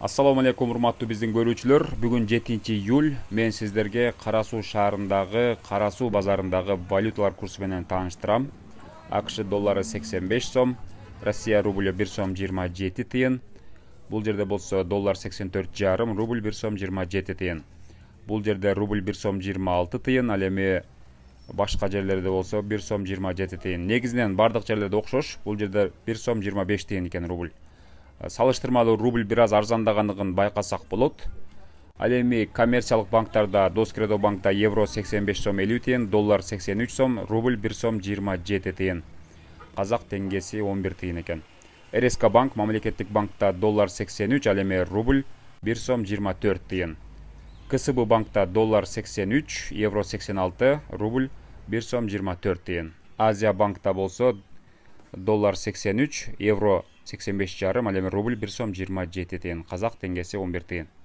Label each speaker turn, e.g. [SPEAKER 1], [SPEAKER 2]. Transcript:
[SPEAKER 1] Ассаламу алейкум, урматтуу биздин көрүүчүлөр. Бүгүн 7-июль. Мен сиздерге Кара Суу шаарындагы, Кара Суу базарындагы валюталар курсу менен тааныштырам. АКШ доллары 85 сом, Россия рублю 1 сом 27 тыйын. Бул жерде болсо доллар 84,5, рубль 1 сом 27 тыйын. Бул жерде рубль 1 сом 26 тыйын, ал эми башка жерлерде болсо 1 сом 27 тыйын. Негизинен бардык жерлерде окшош. Бул жерде 1 сом 25 тыйын экен рубль. Салыштырмалуу рубль бир аз арзандаганын байкасак болот. Ал эми коммерциялык банктарда Доскредо банкта евро 85 сом 50 тыйын, доллар 83 сом, рубль 1 сом 27 тыйын. Казак теңгеси 11 тыйын экен. РСК банк мамлекеттик банкта доллар 83, ал эми рубль 1 сом 24 тыйын. КСБ банкта доллар 83, евро 86, рубль 1 сом 24 тыйын. Азия банкта болсо доллар 83, евро 85,5, ал эми рубль 1 сом 27 тыйын. Казак теңгеси 11 тыйын.